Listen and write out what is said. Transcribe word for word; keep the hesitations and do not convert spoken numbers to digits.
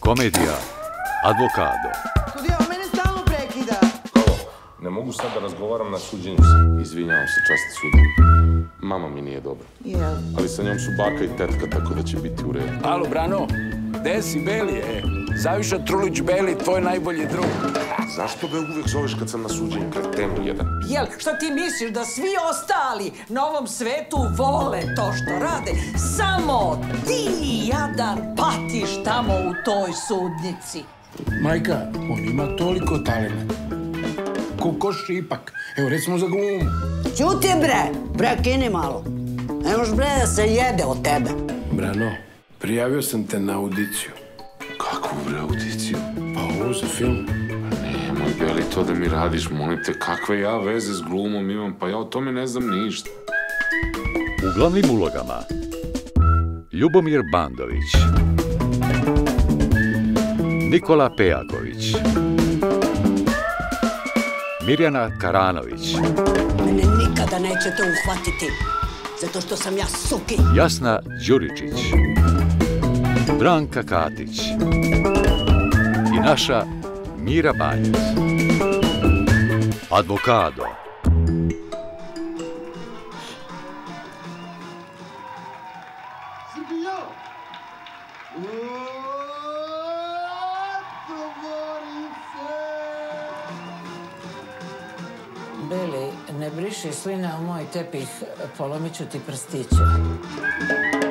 Komedija Advokado. Sudija, on mene stalno prekida. Halo, ne mogu sad da razgovaram na suđenju se. Izvinjavam se, časti sudija. Mama mi nije dobro. Jel? Ali sa njom su baka i tetka, tako da će biti u redu. Alo, Brano, gde si Beli, e? Zaviša Trulić Beli, tvoj najbolji drug. Zašto me uvek zoveš kad sam na suđenju, kretenu jedan? Jel, šta ti misliš da svi ostali na ovom svetu vole to što rade? Samo ti jadan patiš tamo u toj sudnici. Majka, on ima toliko talenta. Kokoš ipak. Evo, recimo za glumu. Ćuti, bre! Prekini malo. Ne možeš, bre, da se jede od tebe. Brano, prijavio sam te na audiciju. Kakvu bre audiciju? Pa ovo za film. Nemoj, Beli, to da mi radiš, molim te, kakve ja veze s glumom imam, pa ja o tome ne znam ništa. U glavnim ulogama Ljubomir Bandović, Nikola Pejaković, Mirjana Karanović, Mene nikada nećete uhvatiti, zato što sam ja suki. Jasna Đuričić, Branka Katić i naša Mira Banjac. Advokado. Sudija! Otvori se! Beli, ne briši sline u moj tepih, polomit ću ti prstiće.